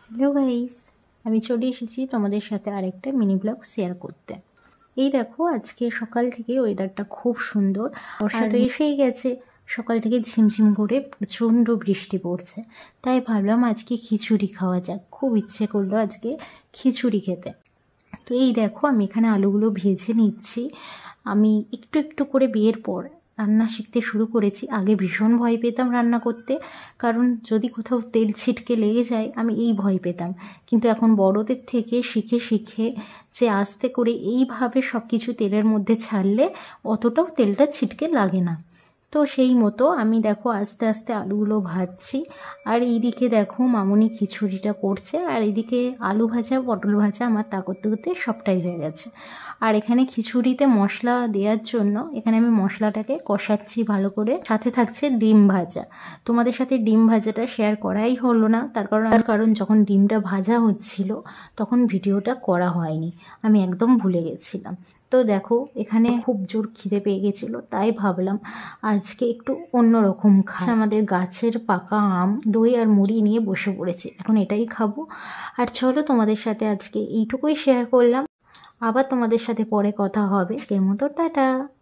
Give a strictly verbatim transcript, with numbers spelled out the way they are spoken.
Hello guys, আমি চলে এসেছি তোমাদের সাথে আরেকটা মিনি ব্লগ শেয়ার করতে। এই দেখো, আজকে সকাল থেকে ওয়েদারটা খুব সুন্দর, বর্ষা তো এসেই গেছে। সকাল থেকে ঝিমঝিম করে প্রচণ্ড বৃষ্টি পড়ছে, তাই ভাবলাম আজকে খিচুড়ি খাওয়া যাক। খুব ইচ্ছে করলো আজকে খিচুড়ি খেতে। তো এই দেখো, আমি এখানে আলুগুলো ভেজে নিচ্ছি। আমি একটু একটু করে বিয়ের পর রান্না শিখতে শুরু করেছি। আগে ভীষণ ভয় পেতাম রান্না করতে, কারণ যদি কোথাও তেল ছিটকে লেগে যায় আমি এই ভয় পেতাম। কিন্তু এখন বড়দের থেকে শিখে শিখে যে আস্তে করে এইভাবে সব কিছু তেলের মধ্যে ছাড়লে অতটাও তেলটা ছিটকে লাগে না। তো সেই মতো আমি দেখো আস্তে আস্তে আলুগুলো ভাজছি, আর এইদিকে দেখো মামুনি খিচুড়িটা করছে, আর এইদিকে আলু ভাজা পটল ভাজা আমার তা করতে করতে সবটাই হয়ে গেছে। আর এখানে খিচুড়িতে মশলা দেওয়ার জন্য এখানে আমি মশলাটাকে কষাচ্ছি ভালো করে, সাথে থাকছে ডিম ভাজা। তোমাদের সাথে ডিম ভাজাটা শেয়ার করাই হলো না, তার কারণ তার কারণ যখন ডিমটা ভাজা হচ্ছিল তখন ভিডিওটা করা হয়নি, আমি একদম ভুলে গেছিলাম। তো দেখো, এখানে খুব জোর খিদে পেয়ে গেছিলো, তাই ভাবলাম আজকে একটু অন্যরকম খাই। আমাদের গাছের পাকা আম, দই আর মুড়ি নিয়ে বসে পড়েছি, এখন এটাই খাবো। আর চলো, তোমাদের সাথে আজকে এইটুকুই শেয়ার করলাম। আবার তোমাদের সাথে পরে কথা হবে। আজকের মতো টাটা।